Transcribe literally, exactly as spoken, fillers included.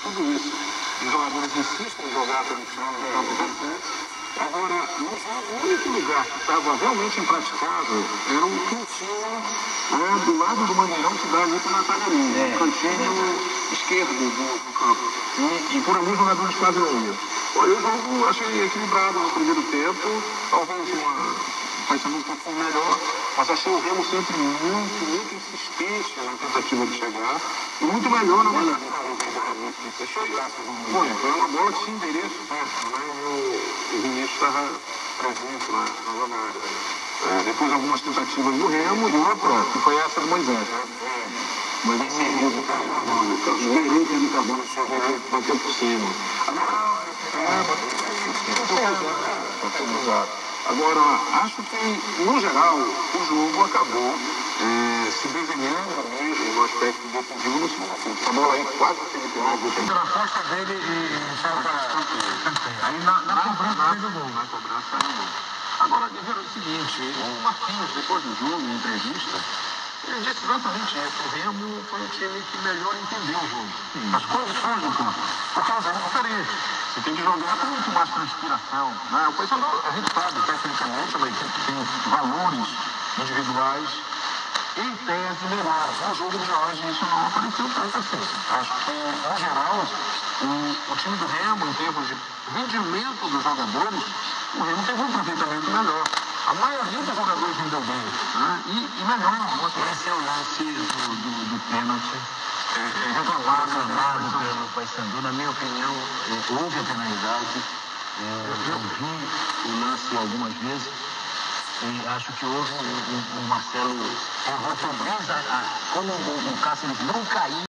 tudo isso. Os jogadores insistem em jogar pelo chão, no campo do. Agora, o único lugar que estava realmente impraticável era um cantinho, né, do lado do Mangueirão que dá ali para a Natagarinha, é, o cantinho é. esquerdo do, do campo. E, e por ali os jogadores quase não iam. Olha, o jogo achei equilibrado no primeiro tempo, talvez uma parecendo um pouco melhor, mas achei o Remo sempre muito, muito insistente na tentativa de chegar e muito melhor na bola. Foi, foi uma bola que tinha endereço certo, né? E o Vinícius estava presente na, na jogada. É, depois algumas tentativas do Remo e outra, que foi essa do Moisés. Mas esse é o carbono, os direitos do carbono só bateu por cima. Agora, Agora, acho que, no geral, o jogo acabou é, se desenhando mesmo no aspecto defensivo no segundo tempo. Essa bola aí quase teve que na costa dele e saiu para aí na, na cobrança do gol. Na cobrança do gol. Agora, dizer o seguinte, o Marquinhos, depois do jogo, em entrevista, ele disse exatamente isso. O Remo foi o time que melhor entendeu o jogo. Sim. As condições do campo. Porque o Remo é diferente. Você tem que jogar com muito mais transpiração. Né? O Paysandu, a gente sabe, tecnicamente, é uma equipe que tem valores individuais em tese melhores. No jogo de hoje, isso não apareceu tanto assim. Acho que, no geral, o, o time do Remo, em termos de rendimento dos jogadores, o Remo teve um aproveitamento melhor. A maioria dos jogadores rendeu bem, né? e, e melhor. Esse é o lance do, do, do pênalti. É, é reclamado, reclamado pelo Paysandu. Na minha opinião, é, houve a penalidade. É, eu vi o lance algumas vezes e acho que houve o, o, o Marcelo errou por vez, como o, o Cáceres não caiu.